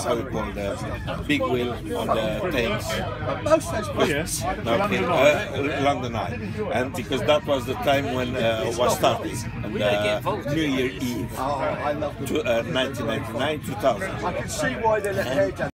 how you call the big wheel on the Thames. Most of those Oh, yes. No, London Eye. London Eye, and because that was the time when was starting, and New Year Eve, I love them. 1999, 2000. I can see why they let their